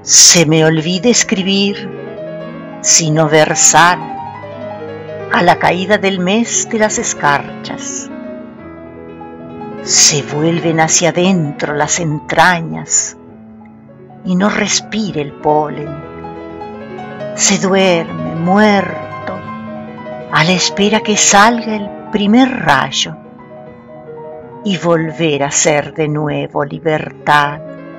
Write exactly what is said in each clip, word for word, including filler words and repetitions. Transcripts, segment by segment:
Se me olvida escribir, sino versar, a la caída del mes de las escarchas. Se vuelven hacia adentro las entrañas y no respira el polen. Se duerme muerto a la espera que salga el primer rayo y volver a ser de nuevo libertad.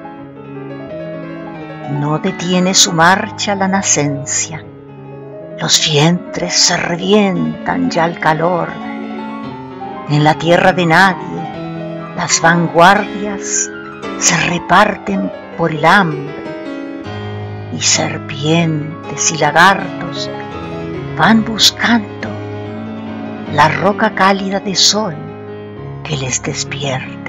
No detiene su marcha la nacencia, los vientres se revientan ya al calor. En la tierra de nadie, las vanguardias se reparten por el hambre, y serpientes y lagartos van buscando la roca cálida de sol que les despierte.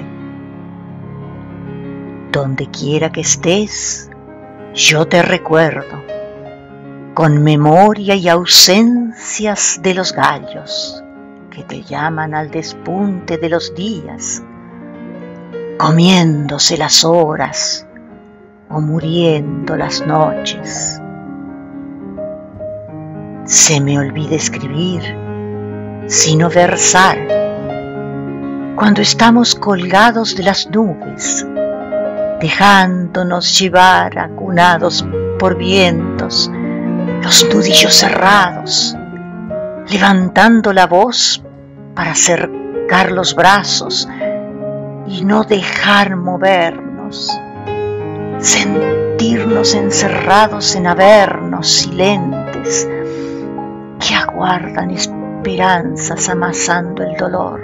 Donde quiera que estés, yo te recuerdo, con memoria y ausencias de los gallos que te llaman al despunte de los días, comiéndose las horas o muriendo las noches. Se me olvida escribir, sino versar, cuando estamos colgados de las nubes, dejándonos llevar acunados por vientos, los nudillos cerrados, levantando la voz para acercar los brazos y no dejar movernos, sentirnos encerrados en avernos silentes que aguardan esperanzas amasando el dolor.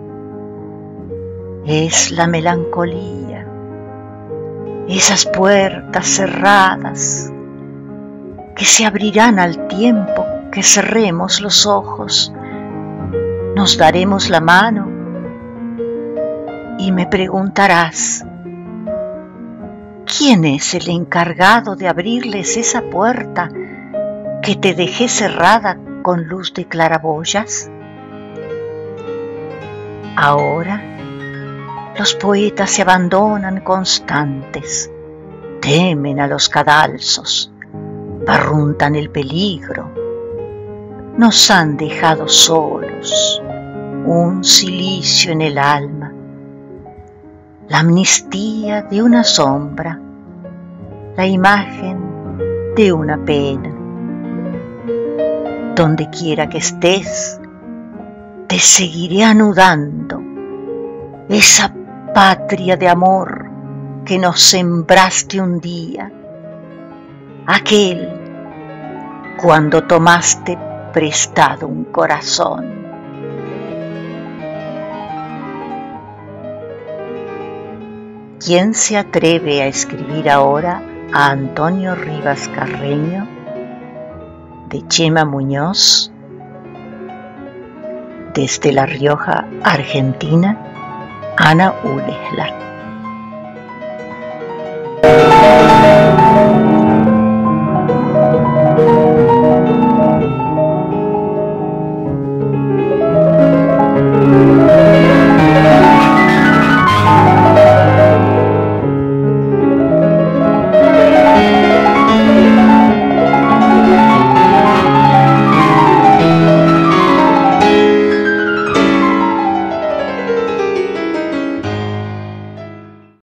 Es la melancolía, esas puertas cerradas que se abrirán al tiempo que cerremos los ojos. Nos daremos la mano y me preguntarás, ¿quién es el encargado de abrirles esa puerta que te dejé cerrada con luz de claraboyas? Ahora los poetas se abandonan constantes, temen a los cadalsos, barruntan el peligro, nos han dejado solos, un cilicio en el alma, la amnistía de una sombra, la imagen de una pena. Donde quiera que estés, te seguiré anudando esa patria de amor que nos sembraste un día, aquel cuando tomaste prestado un corazón. ¿Quién se atreve a escribir ahora a Antonio Rivas Carreño, de Chema Muñoz, desde La Rioja, Argentina? Ana Ulesla.